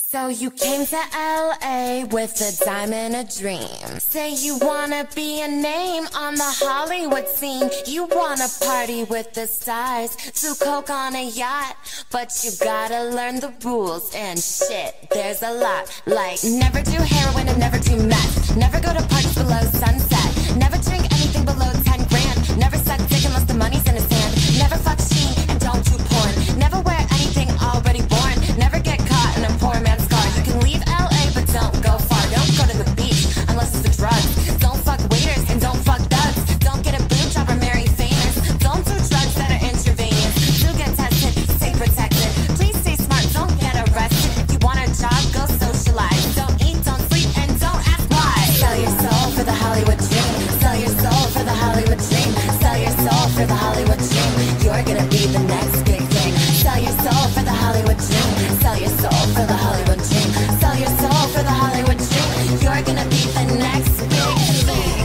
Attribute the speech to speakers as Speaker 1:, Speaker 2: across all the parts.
Speaker 1: So you came to LA with a dime and a dream. Say you wanna be a name on the Hollywood scene. You wanna party with the stars, do coke on a yacht. But you gotta learn the rules and shit, there's a lot. Like never do heroin and never do meth. Never go to parties below sunset. Never drink anything below 10 grand. Never suck dick unless the money's in his hand. Never fuck Sheen and don't do porn. Never wear anything already born. Never get caught in a poor man's car. You can leave LA but don't go far. Don't go to the beach unless it's for drugs. Don't fuck waiters and don't fuck thugs. Don't get a boob job or marry famous. Don't do drugs that are intravenous. Do get tested, stay protected. Please stay smart, don't get arrested. If you want a job, go socialize. Don't eat, don't sleep, and don't ask why. Sell your soul for the Hollywood dream. Sell your soul for the Hollywood dream. Sell your soul for the Hollywood dream. You're gonna be the next big thing. Sell your soul for the Hollywood dream. Sell your soul for the Hollywood dream. Sell your soul for the Hollywood dream. You're gonna be the next big thing.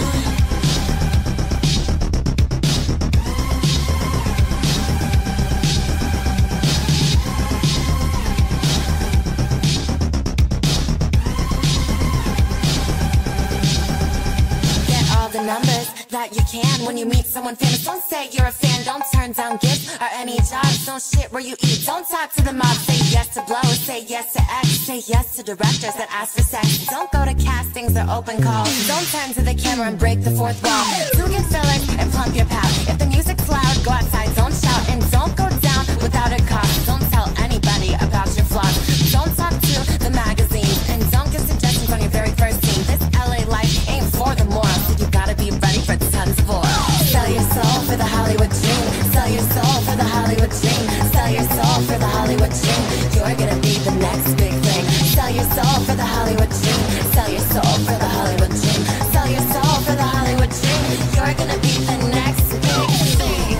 Speaker 1: Get all the numbers that you can when you meet someone famous. Don't say you're a fan, don't turn down gifts or any jobs. Don't shit where you eat, don't talk to the mob. Say yes to blow, say yes to X. Say yes to directors that ask for sex. Don't go to castings or open calls. Don't turn to the camera and break the fourth wall. Do get fillers and plump your pal. If the music's loud, go outside, don't shout. And don't go down without a cost. Don't tell anybody about your flaws. Don't talk to the magazines. And don't give suggestions on your very first scene. This LA life ain't for the morons, so you gotta be ready for tons of oil. Sell your soul for the Hollywood dream. Sell your soul for the Hollywood dream. Sell your soul for the Hollywood dream. You're gonna be the next big thing. Sell your soul for the Hollywood dream. Sell your soul for the Hollywood dream. Sell your soul for the Hollywood dream. You're gonna be the next big thing.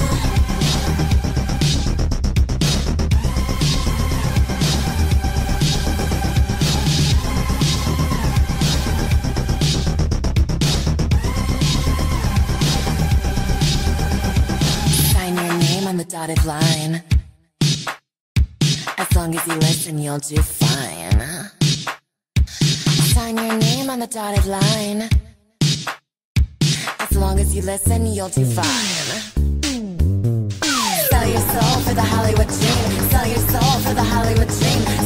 Speaker 1: Sign your name on the dotted line. As long as you listen, you'll do fine. Sign your name on the dotted line. As long as you listen, you'll do fine. Sell your soul for the Hollywood dream. Sell your soul for the Hollywood dream.